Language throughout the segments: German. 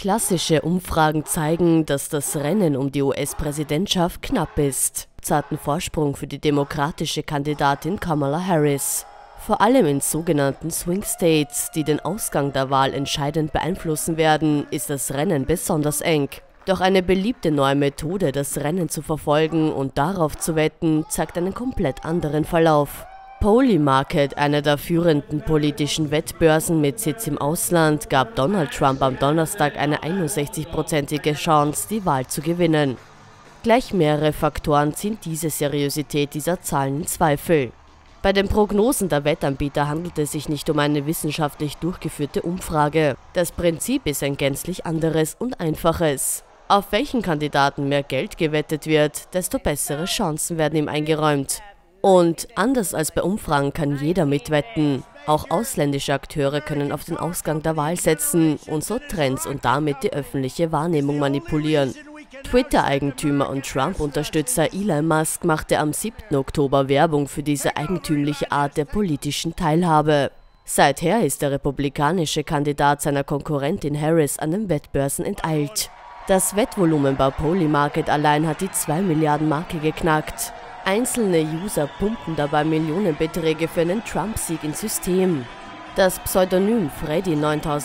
Klassische Umfragen zeigen, dass das Rennen um die US-Präsidentschaft knapp ist. Zarten Vorsprung für die demokratische Kandidatin Kamala Harris. Vor allem in sogenannten Swing States, die den Ausgang der Wahl entscheidend beeinflussen werden, ist das Rennen besonders eng. Doch eine beliebte neue Methode, das Rennen zu verfolgen und darauf zu wetten, zeigt einen komplett anderen Verlauf. Polymarket, einer der führenden politischen Wettbörsen mit Sitz im Ausland, gab Donald Trump am Donnerstag eine 61-prozentige Chance, die Wahl zu gewinnen. Gleich mehrere Faktoren ziehen diese Seriosität dieser Zahlen in Zweifel. Bei den Prognosen der Wettanbieter handelt es sich nicht um eine wissenschaftlich durchgeführte Umfrage. Das Prinzip ist ein gänzlich anderes und einfaches. Auf welchen Kandidaten mehr Geld gewettet wird, desto bessere Chancen werden ihm eingeräumt. Und anders als bei Umfragen kann jeder mitwetten. Auch ausländische Akteure können auf den Ausgang der Wahl setzen und so Trends und damit die öffentliche Wahrnehmung manipulieren. Twitter-Eigentümer und Trump-Unterstützer Elon Musk machte am 7. Oktober Werbung für diese eigentümliche Art der politischen Teilhabe. Seither ist der republikanische Kandidat seiner Konkurrentin Harris an den Wettbörsen enteilt. Das Wettvolumen bei Polymarket allein hat die 2 Milliarden Marke geknackt. Einzelne User pumpen dabei Millionenbeträge für einen Trump-Sieg ins System. Das Pseudonym Freddy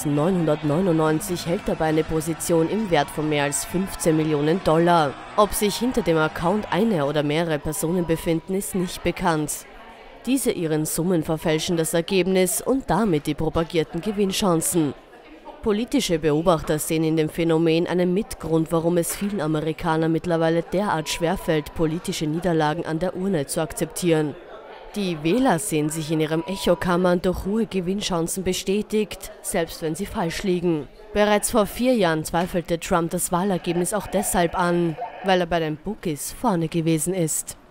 9999 hält dabei eine Position im Wert von mehr als 15 Millionen $. Ob sich hinter dem Account eine oder mehrere Personen befinden, ist nicht bekannt. Diese ihren Summen verfälschen das Ergebnis und damit die propagierten Gewinnchancen. Politische Beobachter sehen in dem Phänomen einen Mitgrund, warum es vielen Amerikanern mittlerweile derart schwerfällt, politische Niederlagen an der Urne zu akzeptieren. Die Wähler sehen sich in ihren Echokammern durch hohe Gewinnchancen bestätigt, selbst wenn sie falsch liegen. Bereits vor 4 Jahren zweifelte Trump das Wahlergebnis auch deshalb an, weil er bei den Bookies vorne gewesen ist.